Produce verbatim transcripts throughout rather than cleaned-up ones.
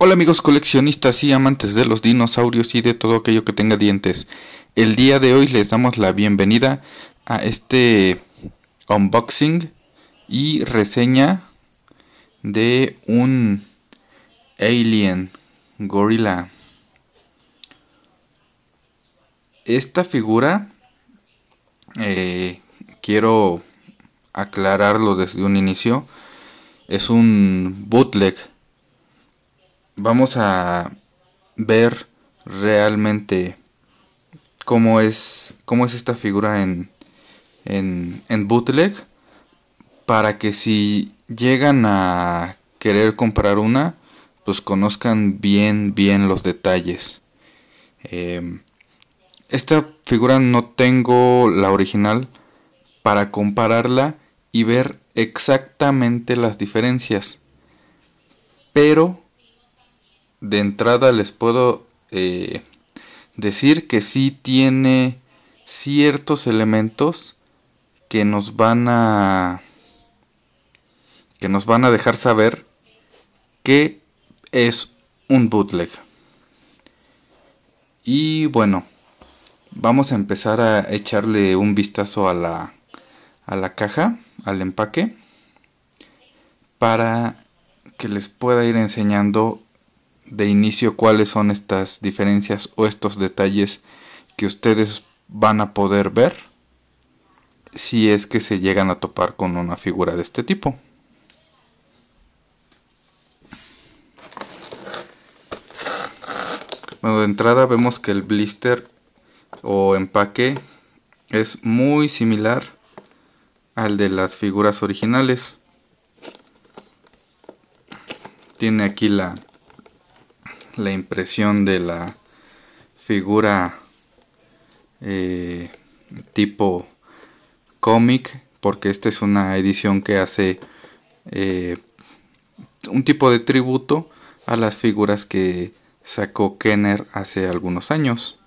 Hola amigos coleccionistas y amantes de los dinosaurios y de todo aquello que tenga dientes. El día de hoy les damos la bienvenida a este unboxing y reseña de un Alien Gorilla. Esta figura, eh, quiero aclararlo desde un inicio, es un bootleg. Vamos a ver realmente cómo es cómo es esta figura en, en, en bootleg, para que si llegan a querer comprar una, pues conozcan bien bien los detalles. Eh, esta figura no tengo la original para compararla y ver exactamente las diferencias, pero de entrada les puedo eh, decir que sí tiene ciertos elementos que nos van a que nos van a dejar saber que es un bootleg. Y bueno, vamos a empezar a echarle un vistazo a la a la caja, al empaque, para que les pueda ir enseñando de inicio cuáles son estas diferencias o estos detalles que ustedes van a poder ver si es que se llegan a topar con una figura de este tipo. Bueno, de entrada vemos que el blister o empaque es muy similar al de las figuras originales. Tiene aquí la la impresión de la figura eh, tipo cómic, porque esta es una edición que hace eh, un tipo de tributo a las figuras que sacó Kenner hace algunos años.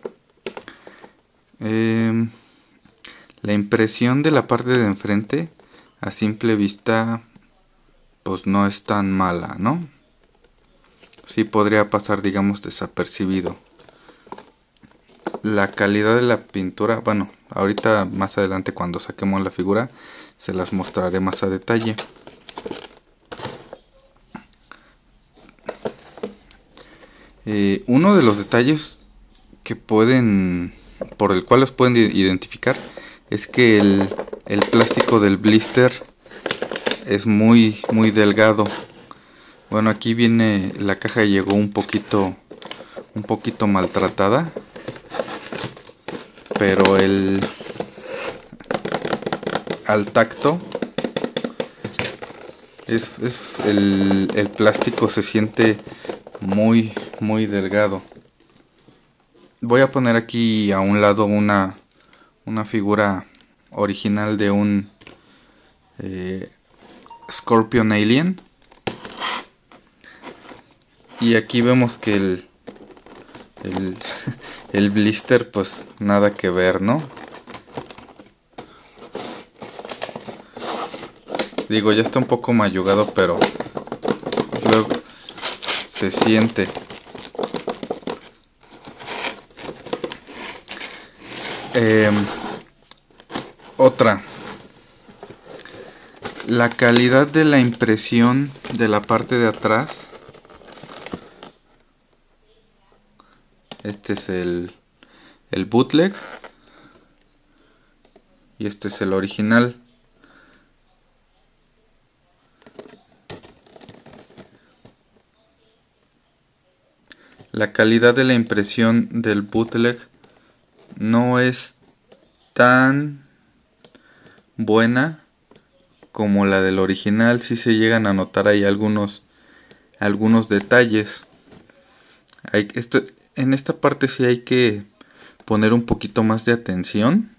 Eh, la impresión de la parte de enfrente a simple vista pues no es tan mala, ¿no? Sí podría pasar, digamos, desapercibido. La calidad de la pintura, bueno, ahorita más adelante cuando saquemos la figura se las mostraré más a detalle. Eh, uno de los detalles que pueden, por el cual los pueden identificar, es que el, el plástico del blister es muy, muy delgado. Bueno, aquí viene, la caja llegó un poquito, un poquito maltratada, pero el, al tacto, es, es el, el plástico se siente muy, muy delgado. Voy a poner aquí a un lado una, una figura original de un eh, Scorpion Alien. Y aquí vemos que el, el, el blister pues nada que ver, ¿no? Digo, ya está un poco mayugado, pero luego se siente. Eh, otra. La calidad de la impresión de la parte de atrás. Este es el, el bootleg y este es el original. La calidad de la impresión del bootleg no es tan buena como la del original. Si se llegan a notar ahí algunos algunos detalles. Hay, esto, en esta parte sí hay que poner un poquito más de atención,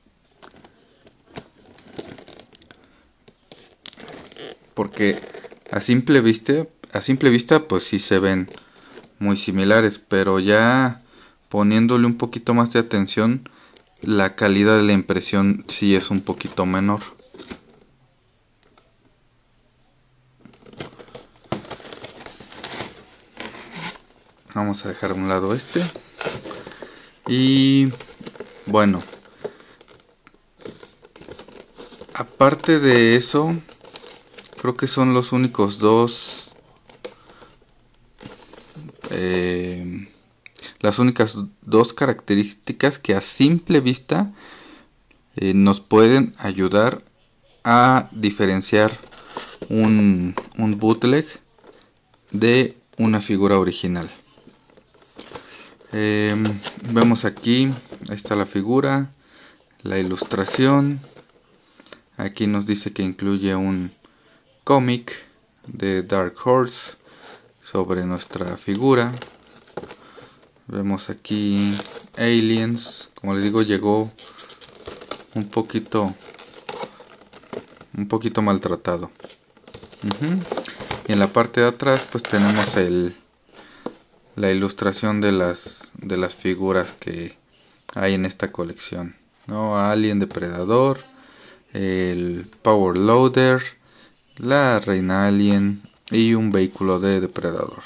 porque a simple vista, a simple vista pues sí se ven muy similares, pero ya poniéndole un poquito más de atención, la calidad de la impresión sí es un poquito menor. Vamos a dejar a un lado este. Y bueno, aparte de eso, creo que son los únicos dos, eh, las únicas dos características que a simple vista eh, nos pueden ayudar a diferenciar un, un bootleg de una figura original. Eh, vemos aquí, ahí está la figura, la ilustración. Aquí nos dice que incluye un cómic de Dark Horse sobre nuestra figura. Vemos aquí Aliens, como les digo, llegó un poquito un poquito maltratado. Uh-huh. Y en la parte de atrás pues tenemos el la ilustración de las de las figuras que hay en esta colección, ¿no? Alien Depredador, el Power Loader, la Reina Alien y un vehículo de Depredador.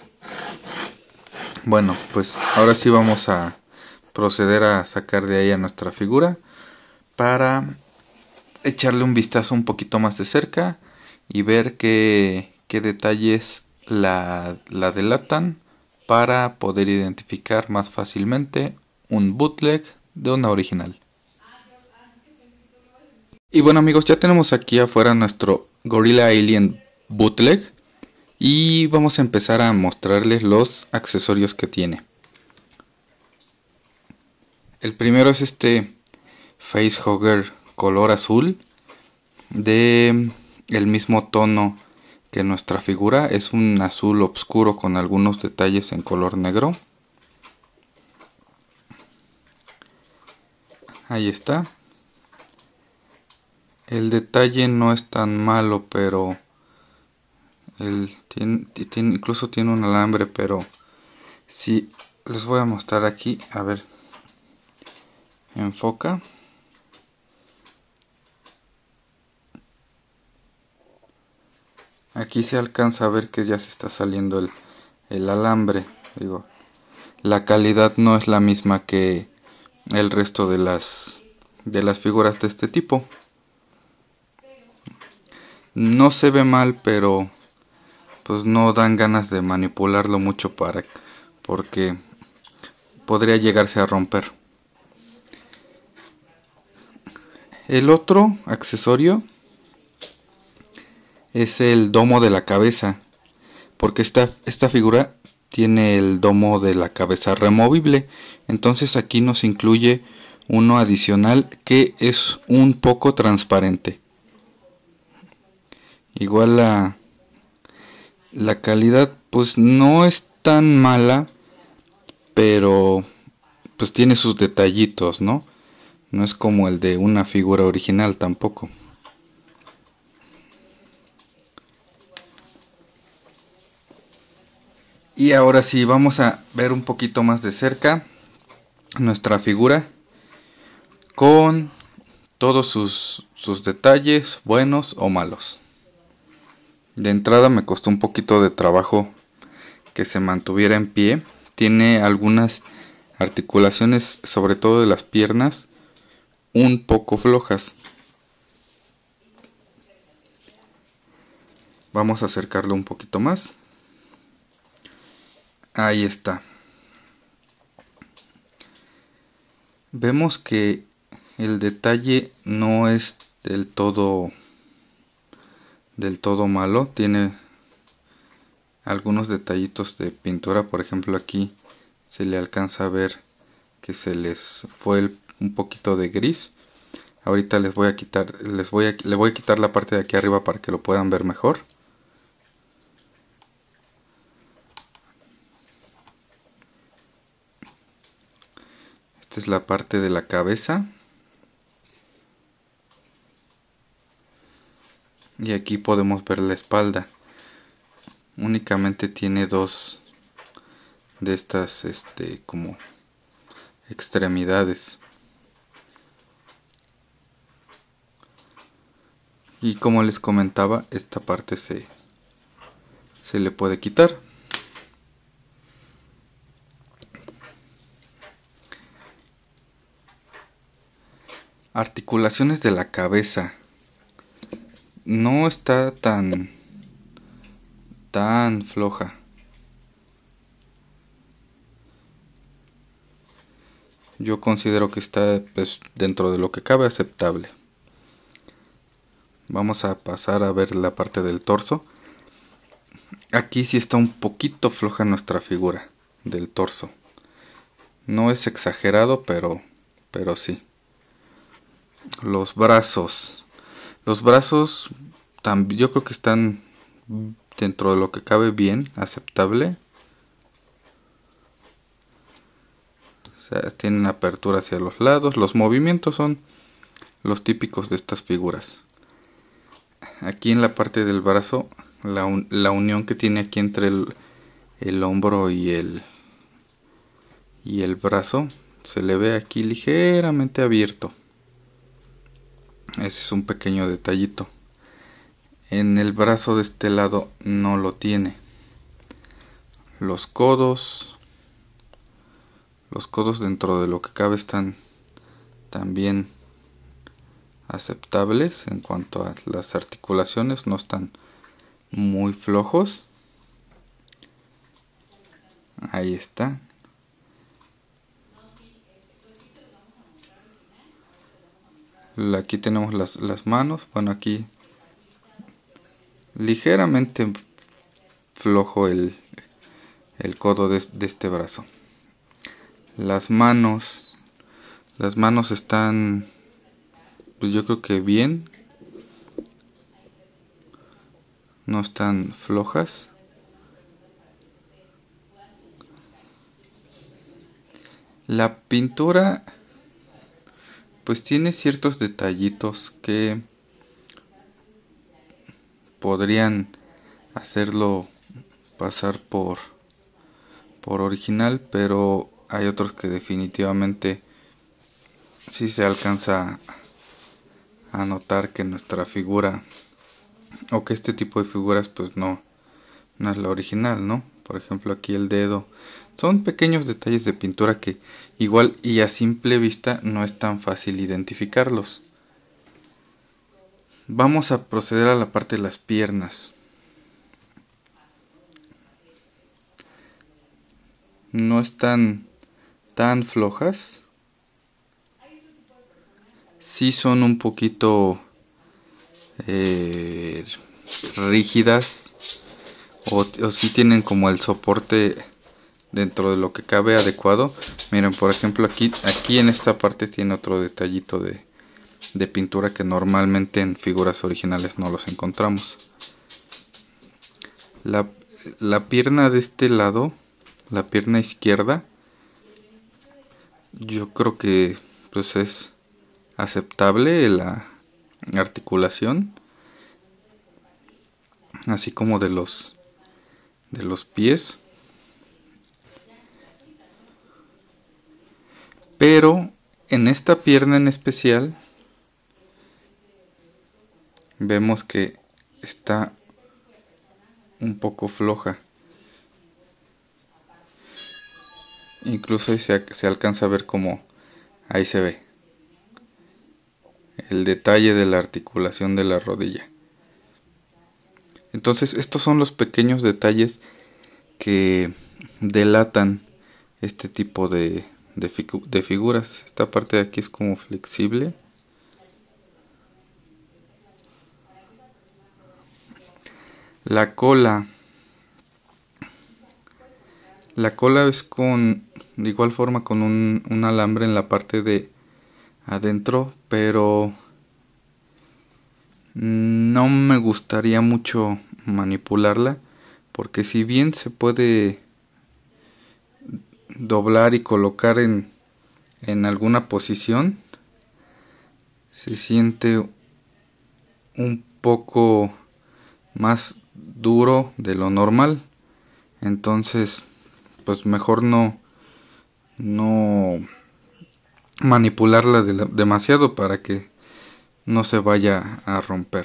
Bueno, pues ahora sí vamos a proceder a sacar de ahí a nuestra figura para echarle un vistazo un poquito más de cerca y ver qué, qué detalles la, la delatan para poder identificar más fácilmente un bootleg de una original. Y bueno amigos, ya tenemos aquí afuera nuestro Gorilla Alien bootleg y vamos a empezar a mostrarles los accesorios que tiene. El primero es este facehugger color azul de el mismo tono que nuestra figura, es un azul oscuro con algunos detalles en color negro. Ahí está. El detalle no es tan malo, pero el, tiene, tiene, incluso tiene un alambre, pero si les voy a mostrar aquí, a ver, enfoca. Aquí se alcanza a ver que ya se está saliendo el, el alambre. Digo, la calidad no es la misma que el resto de las de las figuras de este tipo. No se ve mal, pero pues no dan ganas de manipularlo mucho para porque podría llegarse a romper. El otro accesorio es el domo de la cabeza, porque esta, esta figura tiene el domo de la cabeza removible. Entonces aquí nos incluye uno adicional que es un poco transparente. Igual la, la calidad pues no es tan mala, pero pues tiene sus detallitos, ¿no? No es como el de una figura original tampoco. Y ahora sí, vamos a ver un poquito más de cerca nuestra figura con todos sus, sus detalles, buenos o malos. De entrada me costó un poquito de trabajo que se mantuviera en pie. Tiene algunas articulaciones, sobre todo de las piernas, un poco flojas. Vamos a acercarlo un poquito más. Ahí está. Vemos que el detalle no es del todo del todo malo. Tiene algunos detallitos de pintura, por ejemplo aquí se le alcanza a ver que se les fue el, un poquito de gris. Ahorita les voy a quitar les voy a, le voy a quitar la parte de aquí arriba para que lo puedan ver mejor. Esta es la parte de la cabeza. Y aquí podemos ver la espalda. Únicamente tiene dos de estas este como extremidades. Y como les comentaba, esta parte se se le puede quitar. Articulaciones de la cabeza. No está tan tan floja. Yo considero que está, pues, dentro de lo que cabe, aceptable. Vamos a pasar a ver la parte del torso. Aquí sí está un poquito floja nuestra figura del torso. No es exagerado, pero pero sí. Los brazos. Los brazos también yo creo que están dentro de lo que cabe bien, aceptable. O sea, tienen apertura hacia los lados. Los movimientos son los típicos de estas figuras. Aquí en la parte del brazo, la, un, la unión que tiene aquí entre el, el hombro y el y el brazo, se le ve aquí ligeramente abierto. Ese es un pequeño detallito. En el brazo de este lado no lo tiene. Los codos, los codos dentro de lo que cabe están también aceptables en cuanto a las articulaciones, no están muy flojos. Ahí está. Aquí tenemos las, las manos. Bueno, aquí ligeramente flojo el, el codo de, de este brazo. Las manos. Las manos están, pues yo creo que bien. No están flojas. La pintura, pues tiene ciertos detallitos que podrían hacerlo pasar por por original, pero hay otros que definitivamente sí se alcanza a notar que nuestra figura, o que este tipo de figuras, pues no no es la original, ¿no? Por ejemplo, aquí el dedo. Son pequeños detalles de pintura que igual y a simple vista no es tan fácil identificarlos. Vamos a proceder a la parte de las piernas. No están tan flojas. Sí son un poquito eh, rígidas. O, o sí tienen como el soporte dentro de lo que cabe adecuado. Miren, por ejemplo, aquí, aquí en esta parte tiene otro detallito de, de pintura que normalmente en figuras originales no los encontramos. La, la pierna de este lado, la pierna izquierda, yo creo que pues es aceptable la articulación, así como de los de los pies. Pero en esta pierna en especial vemos que está un poco floja. Incluso se, se alcanza a ver como ahí se ve el detalle de la articulación de la rodilla. Entonces estos son los pequeños detalles que delatan este tipo de, de, figu de figuras. Esta parte de aquí es como flexible. La cola. La cola es con, de igual forma, con un, un alambre en la parte de adentro, pero no me gustaría mucho manipularla, porque si bien se puede doblar y colocar en, en alguna posición, se siente un poco más duro de lo normal. Entonces pues mejor no no manipularla de, demasiado para que no se vaya a romper.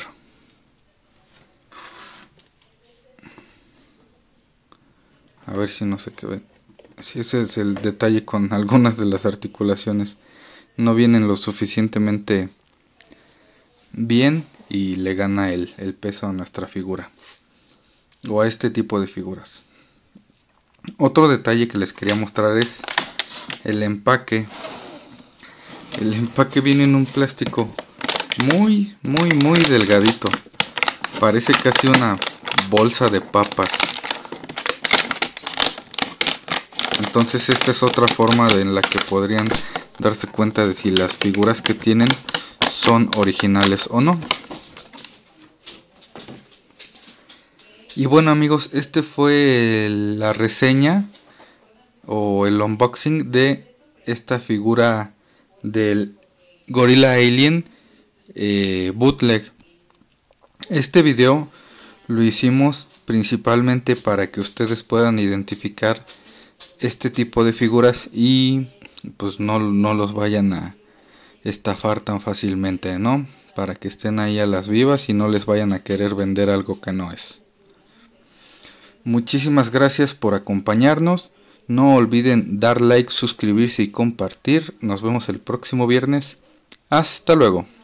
A ver si no se queda. Si ese es el detalle con algunas de las articulaciones no vienen lo suficientemente bien y le gana el, el peso a nuestra figura o a este tipo de figuras. Otro detalle que les quería mostrar es el empaque. El empaque viene en un plástico muy muy muy delgadito, parece casi una bolsa de papas. Entonces esta es otra forma de, en la que podrían darse cuenta de si las figuras que tienen son originales o no. Y bueno amigos, este fue la reseña o el unboxing de esta figura del Gorilla Alien eh, bootleg. Este video lo hicimos principalmente para que ustedes puedan identificar este tipo de figuras y pues no, no los vayan a estafar tan fácilmente, ¿no? Para que estén ahí a las vivas y no les vayan a querer vender algo que no es. Muchísimas gracias por acompañarnos. No olviden dar like, suscribirse y compartir. Nos vemos el próximo viernes. Hasta luego.